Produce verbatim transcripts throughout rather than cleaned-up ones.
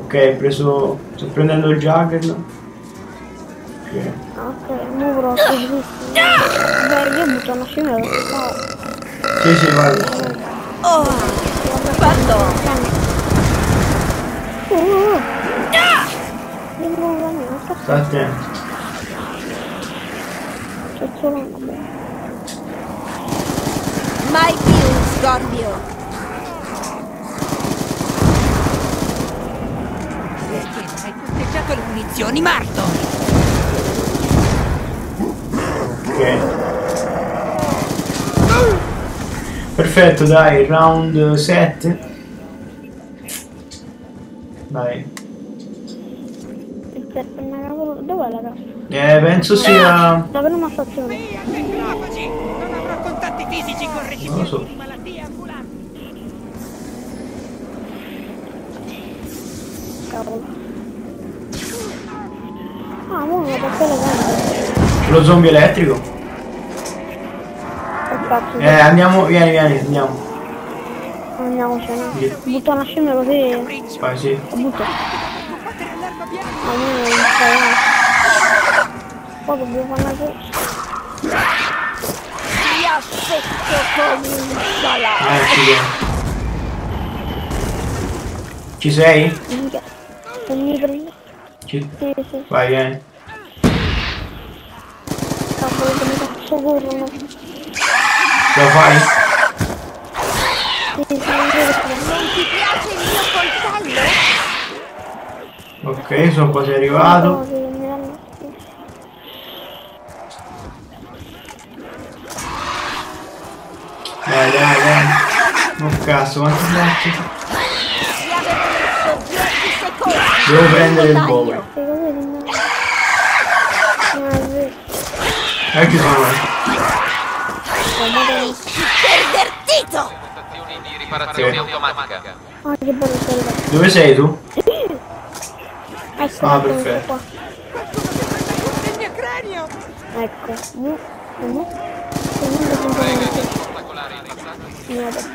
Ok, preso. Sto prendendo il Juggernaut. Ok. Ok, muro, così. Beh, io butto una scena. No. Sì, sì, vai. Oh, fatto! Uh, Sta attento. c'è solo una bomba. Mai più, Scorpio! Perché non hai posteggiato le munizioni, Marto? Ok. Perfetto, dai, round sette. Dai. Dov'è la cassa? Eh, penso sia... Davvero una stazione. Non avrò contatti fisici con recipienti di malattie ambulanti. Cavolo. Ah, mo non posso legare. Lo zombie elettrico? Eh, andiamo, vieni, vieni, andiamo. Andiamocene. Butto una scena così. Vai, sì. Butto. Almeno non fai. Poi dobbiamo fare una cosa. Ti aspetto come un salato. Eh, ci vieni. Ci sei? Minchia. Non mi prende. Ci... Sì, sì. Vai, vieni. Cavolo, come cazzo corrono. Lo fai? Sì, sì, non vedo come. Non ti piace il mio coltello? Ok, sono quasi arrivato. Dai, dai, dai. Oh cazzo, quanti blocchi? Devo prendere il bowl. Ecco sono. Pervertito! Stazioni di riparazione automatica. Ah, che bello sei. Dove sei tu? Ecco, Ah, ecco, perfetto. qua. Il mio cranio! Ecco. Mm, mm. Ostacolare in passaggio.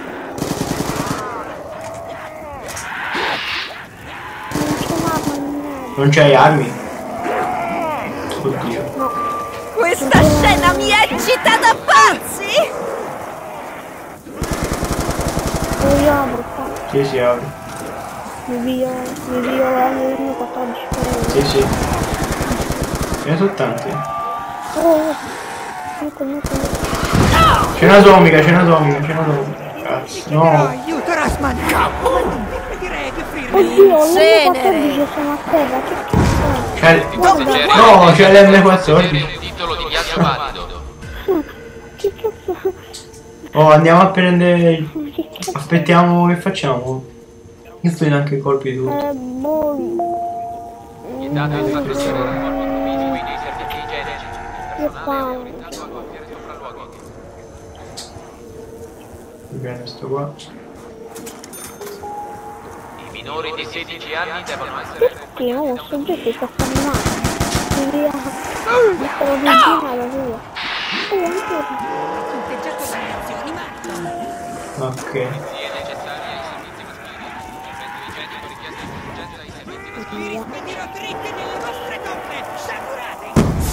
Non c'hai armi? Oddio. No. Questa scena mi eccita da pazzi! Io apro qua. Sì, sì, apri. Mi vio, mi vio il mio quattordici. Sì, sì. Ce ne sono tanti. Oh, ecco, ecco. C'è una zomica, c'è una zomica, c'è una zomica. Cazzo, no. Aiuto, Rasman! Direi di offrirmi Oddio, l'M quattordici sono a terra, che cazzo C'è... Guarda. No, c'è l'M quattordici. Un titolo di viaggio valido. è? Che cazzo? Oh, andiamo a prendere... il- Che cazzo? Aspettiamo, che facciamo? Io sto in anche i colpi di tutto. Eh, boh. Dato il fatto di aver rapporti fisici dei servizi igienici. Che fa? Dato a compiere sopralluoghi. Bene, sto qua. I minori di sedici anni devono essere... Perché no, questo oggetto sta fermando. Mi via. Mi stavo vicino alla tua. Oh, ancora. punteggiato le munizioni, Marto! Ok. È necessaria ai servizi maschili. Intervento igienico richiesto in urgenza ai servizi maschili. Vi rispedirò dritti nelle vostre tombe! Sciagurate!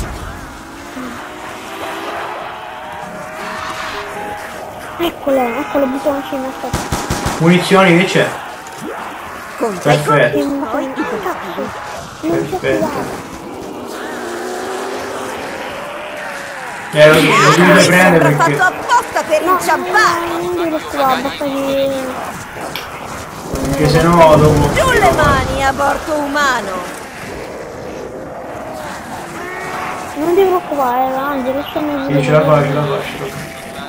Eccolo, eccolo, butto una scena, aspetta. Munizioni che c'è? Perfetto. Che ma che cazzo? Non c'è Perfetto. Eh, lo, lo dovete prendere Sembra perché... fatto apposta per inciampare! non devo stare, basta che... Perché sennò dopo... Giù le mani a bordo umano! Non ti preoccupare, Angelo, sono Sì, ce la fai, ce la fai, ce la fai.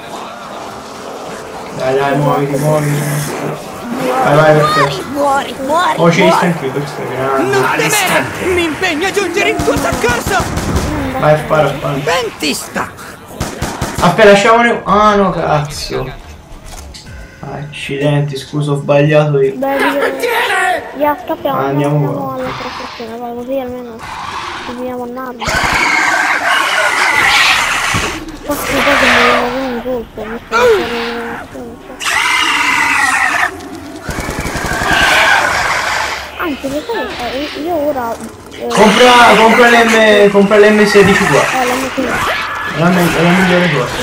Dai, dai, muoviti, muoviti. Vai, vai, perfetto. Muori, muori! Oh, ci muori. sta anche questo è grande. Non temere! Mi impegno a giungere in tuo soccorso! Vai, spara, spara. Ben ti sta! Aspetta, lasciamone... Ah, no, cazzo. Accidenti, scusa, ho sbagliato io. Dai, ya, scappiamo, Ah, andiamo andiamo qua. alla stazione, vai, così almeno ci vediamo a Napoli. Questi qua che mi vengono un colpo, mi sta facendo... Anzi, Ti lo sai, eh, io ora... Eh, Compra, compra l'M, compra l'M sedici qua. eh, la metto io. È la, me- è la migliore cosa.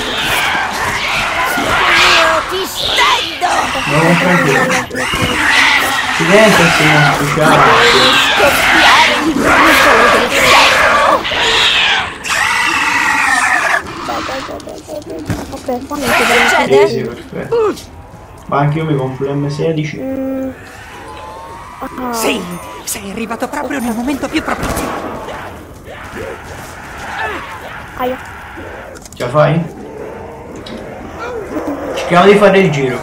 Io ti stendo! Non lo tranquillo. Accidenti, se non speciale. Scoppiare il brufolo del secco! Ok, qua non Che ti succede? Sì, sì, perfetto. Ma anche io mi compro l'M sedici. Mm. Ah, Sì, sei arrivato proprio nel momento più propizio. aia. Ce la fai? Cerchiamo di fare il giro.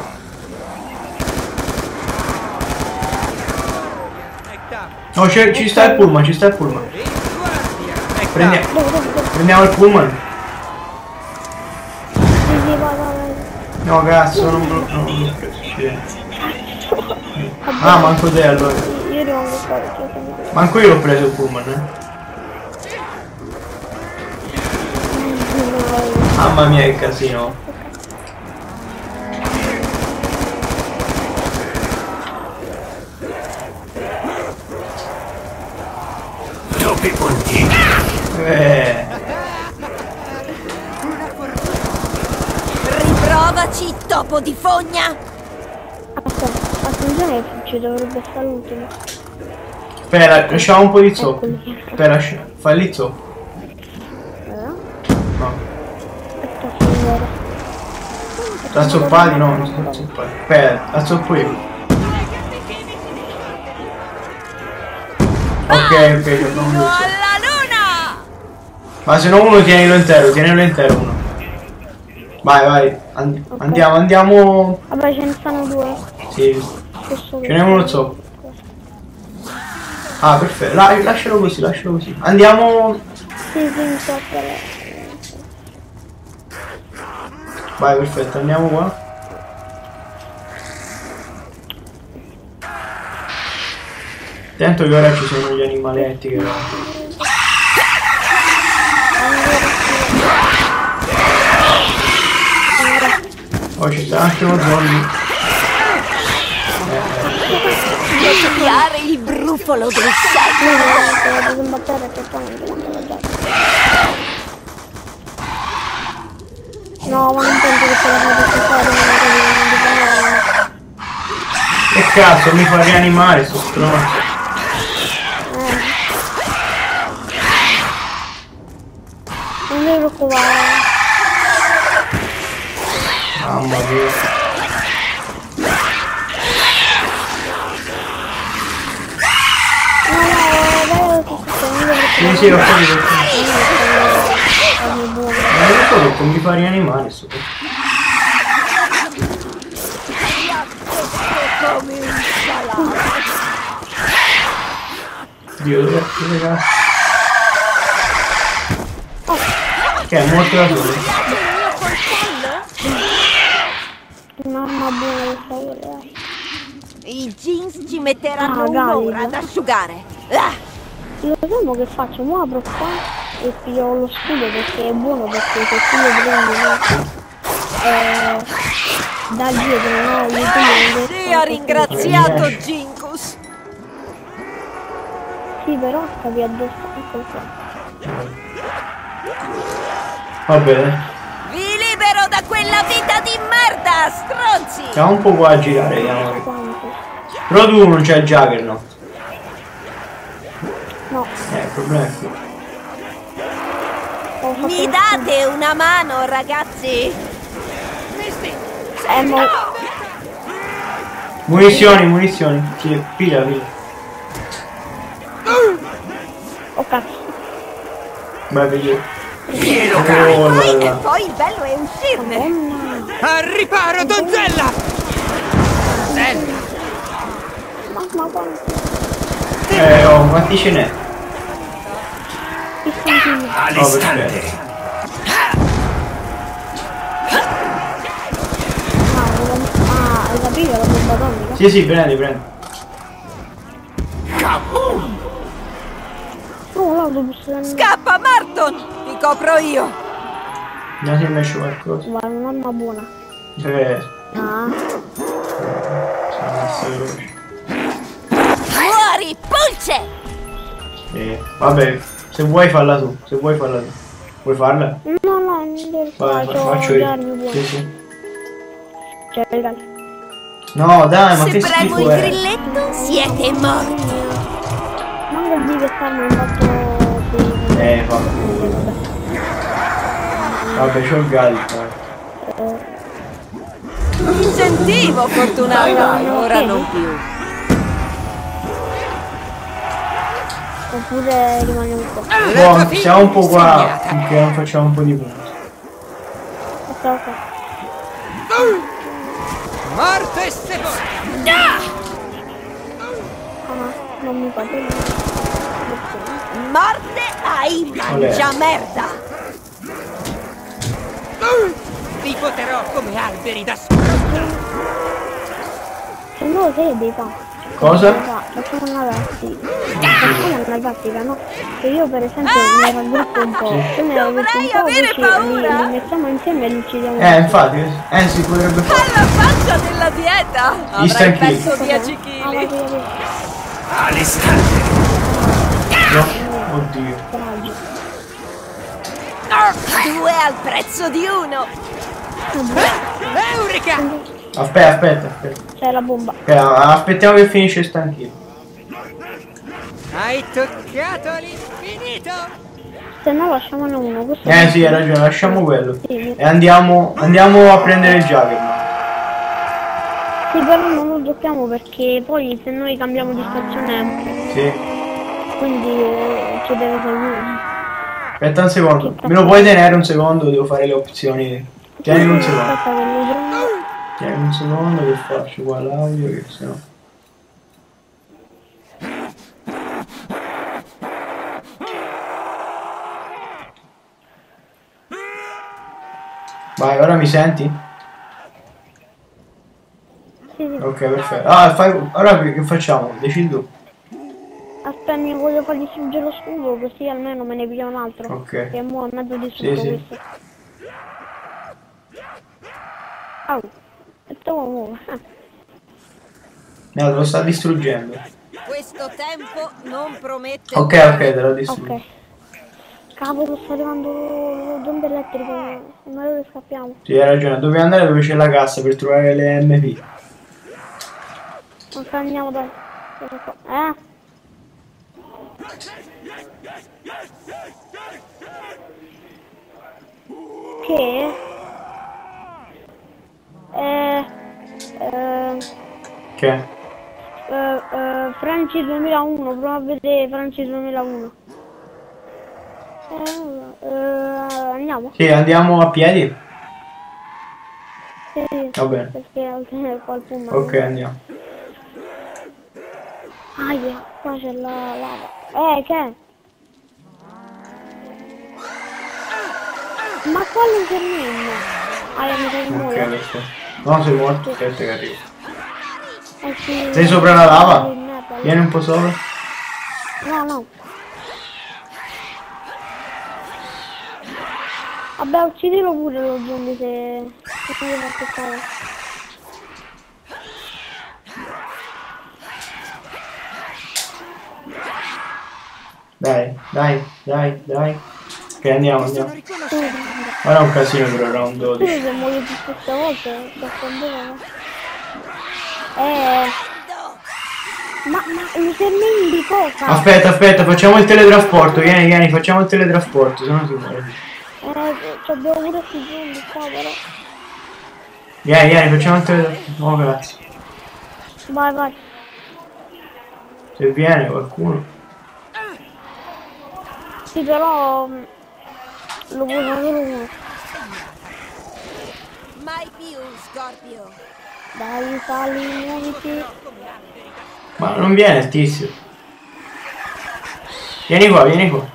No, c'è- ci sta il pullman, ci sta il pullman. Prendi- Dove, dove, dove? prendiamo il pullman. Sì, sì, vai, vai, vai. No, cazzo, non me lo non me l'ho preso. Accidenti. Ah, manco te allora. Io rimango qua perché sennò... Manco io l'ho preso il pullman, eh. Mamma mia che casino. Dove punti? Eh. Riprovaci, topo di fogna! Aspetta, attenzione che ci dovrebbe stare l'ultimo. Aspetta, lasciamo un po' di zoppi. Aspetta, lascia- fai lì zoppi. Allora, No. aspetta, signora. La zoppati no, non sono zoppati. Aspetta, la zoppo io. Ok, ok, ci abbiamo No due zoppi. alla luna! Ma se no uno tienilo intero, tienilo intero uno. Vai, vai, and- andiamo, andiamo. Vabbè, ce ne stanno due. Sì, Questo ce n'è uno zoppo. Ah, perfetto, La- lascialo così, lascialo così. Andiamo. Sì, sì, mi sa che... Vai, perfetto, andiamo qua. Attento che ora ci sono gli animaletti che rompono. Oh, ci sta anche uno zombie. Scoppiare il brufolo del No, secco! no, no, te la devo imbattere che poi non te la già. No, ma non penso che te la faccia fare, non la Che cazzo, mi fa rianimare sto stronzo. Non devi preoccupare. Mamma mia. No, no, dai, che sto non devi Sì, sì, ho capito. ho capito. preoccupare. Ma non so perché mi fa rianimare sto coso. Come un salato! Dio, dove dove cazzo? Che è morto da solo. Un'arma buona questa, dai. I jeans ci metteranno Ah, dai. un'ora ad asciugare! Ah! Lo sappiamo che faccio? Mo apro qua e piglio lo scudo perché è buono, perché se tu lo prendi no, eh, da dietro, no? Io prendo Dio ringraziato Ginkus! Sì, però stavi addosso, ecco qua. Va bene. Vi libero da quella vita di merda, stronzi! Stiamo un po' qua a girare, vediamo. che- Quanto? Però tu non c'è il Juggernaut. No, Eh, il problema è qui. ho fatto Mi lo date una mano, ragazzi? scudo. Eh, mo... Munizioni, munizioni. Sì, pila, pila. Oh cazzo. Vai, vedi. Pieno Oh, carico! là, E là. poi il bello è uscirne! Madonna. Al riparo, donzella! Mamma quanto. Eh, oh, quanti ce n'è? Che sentino. All'istante! Ah, hai capito la bomba atomica? Sì, sì, prendi, prendi. Kaboom! Oh, l'autobus è Scappa, Marton! Ti copro io! Vediamo se mesce qualcosa. Guarda, un'arma buona. Eh, Ah, sarà messa veloce. Fuori Di pulce! Eh, vabbè, se vuoi farla tu, se vuoi farla tu. Vuoi farla? No, no, non devo Vai, fare, fa- c'ho faccio le io. armi buone. Sì, sì. Cioè, regali. No, dai, ma Se che premo schifo il è. grilletto, siete morti! Non vuol dire che farmi un fatto di... Eh, fa culo. Vabbè, c'ho il Gallic, dai. Mi sentivo fortunata, ora non più. Oppure rimaniamo qua. Buono, siamo un po' qua, finché non facciamo un po' di punti. Stavo qua. Morte e sepolto! Ah no, non mi fate niente. Morte ai mangiamerda! Vi poterò come alberi da sfrutta! Se no lo vedi qua. Cosa? Facciamo una tattica. Facciamo una tattica, no? Se io per esempio mi raggruppo un po', se ne raggruppo un po', avere poi paura? li, li mettiamo insieme e li uccidiamo. Eh, infatti, eh si potrebbe fare. Alla faccia della dieta! Avrai stanchi. perso dieci Ah, chili! vai, vai, vai. All'istante. No? Oddio. Coraggio. Due al prezzo di uno! Eureka! Aspetta, aspetta, aspetta. C'è la bomba. Eh, aspettiamo che finisce stanchino. Hai toccato l'infinito! Se no lasciamone uno. Questo Eh sì, hai ragione, lasciamo quello. Sì, E andiamo, andiamo a prendere il Juggernaut. sì, però non lo giochiamo perché poi se noi cambiamo di stazione, Sì. quindi eh, ci deve servire. Aspetta un secondo. Me lo puoi tenere un secondo? Devo fare le opzioni. Tieni un secondo. Aspetta che lo prendo. Tieni un secondo che faccio qua l'audio che sennò. Vai, ora mi senti? Sì, sì. Ok, perfetto. Ah, fai, ora che che facciamo? Decidi tu. Aspetta, mi voglio far distruggere lo scudo così almeno me ne piglia un altro. Ok. Che mo' è mezzo distrutto Sì, sì. questo. Au. E tu muove. No, te lo sta distruggendo. Questo tempo non promette... Ok, ok, te lo distruggo. Ok. Cavolo, sta arrivando lo zombie elettrico. Non è dove scappiamo. Sì, hai ragione. Dobbiamo andare dove c'è la cassa per trovare le M P. Ok, andiamo dai. Eh? Che? Eh... Eh... Che? Eh, eh, Franci duemilauno, prova a vedere Franci duemilauno. Eh, eh, andiamo? Sì, andiamo a piedi? Sì, sì, Va bene. perché altrimenti qualcuno... Ok, andiamo. Aia, qua c'è la lava. Eh, che è? Ma quale intermino? Aia, mi sei Ok, muore. perfetto. No, sei morto. Aspetta che arrivo. Eh, sì, Sei sopra la lava? il merda, Vieni un po' sopra. No, no. Vabbè, uccidilo pure lo zombie se... se non devo aspettare. Dai, dai, dai, dai. Ok, andiamo, andiamo. Sì, Ora è un casino per round sì, dodici. se muoio tutte queste volte, sto scandendo. Eh... Ma, ma, mi fermi di cosa? Aspetta, aspetta, facciamo il teletrasporto. Vieni, vieni, facciamo il teletrasporto, se no si muore. Eh, ci abbiamo pure questi zombie qua, però. Vieni, vieni, facciamo il teletrasporto. Oh, grazie. Vai, vai. Se viene qualcuno. Sì, però... mm, lo può usare solo uno. Mai più, Scorpio! Dai, sali, muoviti. Ma non viene il tizio. Vieni qua, vieni qua.